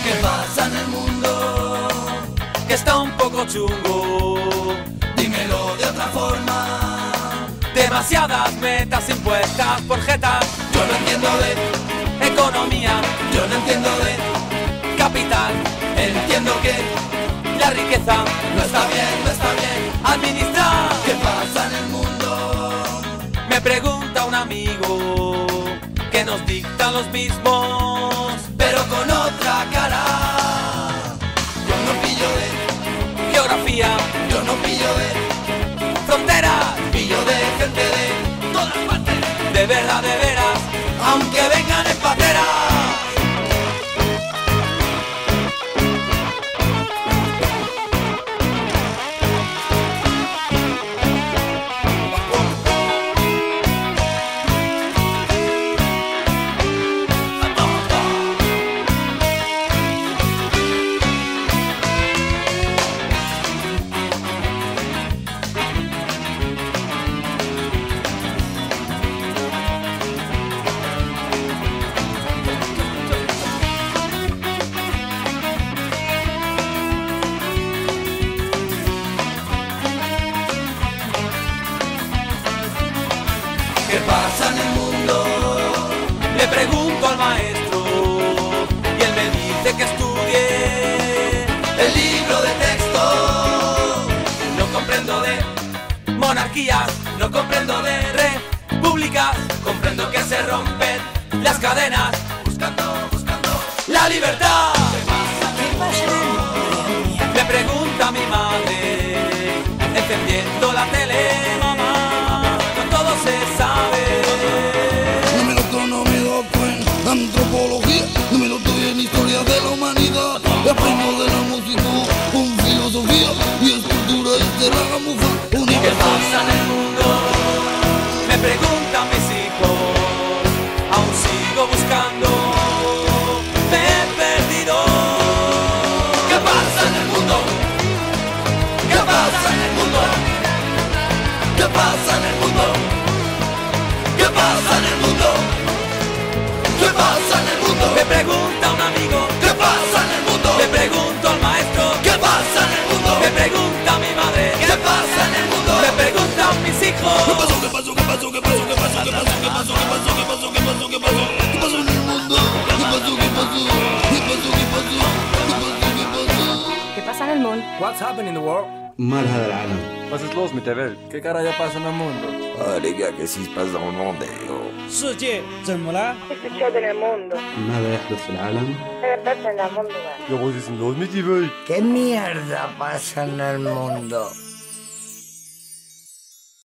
¿Qué pasa en el mundo? Que está un poco chungo. Dímelo de otra forma. Demasiadas metas impuestas por jetas. Yo no entiendo de Economía, yo no entiendo de capital, entiendo que la riqueza, no está bien administrar. ¿Qué pasa en el mundo? Me pregunta un amigo que nos dictan los mismos, Pero con otra cara. Yo no pillo de geografía, yo no pillo de fronteras, pillo de gente de todas partes, de verdad, de veras, aunque vengan en patera. ¿Qué pasa en el mundo? le pregunto al maestro y él me dice que estudie. El libro de texto. No comprendo de monarquías, no comprendo de repúblicas, comprendo que se rompen las cadenas, Buscando la libertad. ¿Qué pasa en el mundo? Me pregunta mi madre, encendiendo la tele, mamá, no todo se sabe. Número económico en antropología, número 2 en historia de la humanidad. Aprendo de la música con filosofía y escultura y de la mufa. ¿Qué pasa en el mundo? Me preguntan mis hijos, aún sigo buscando, me he perdido. ¿Qué pasa en el mundo? ¿Qué pasa en el mundo? ¿Qué pasa en el mundo? ¿Qué pasa en el mundo? ¿Qué pasa en el mundo? Me pregunta un amigo, ¿Qué pasa en el mundo? le pregunto al maestro, ¿Qué pasa en el mundo? me pregunta mi madre, ¿Qué pasa en el mundo? me preguntan mis hijos. ¿Qué pasó? ¿Qué pasó? ¿Qué pasó? ¿Qué pasó? ¿Qué pasó? ¿Qué pasó? ¿Qué pasó? ¿Qué pasó? ¿Qué pasó? ¿Qué pasó? ¿Qué pasó? ¿Qué pasó en el mundo? ¿Qué pasó? ¿Qué pasó? ¿Qué pasó? ¿Qué pasó? ¿Qué pasó? ¿Qué pasó? ¿Qué pasa en el mundo? What's happening in the world? مال هذا العالم؟ Was ist los mit der Welt? ¿Qué carajo pasa en el mundo? Ah les gars, qu'est-ce qui se passe dans le monde oh. 世界怎么了？ ¿Qué sucede en el mundo? ماذا يحدث في العالم؟ ¿Qué pasa en el mundo? Ja, was ist denn los mit der Welt? ¿Qué mierda pasa en el mundo?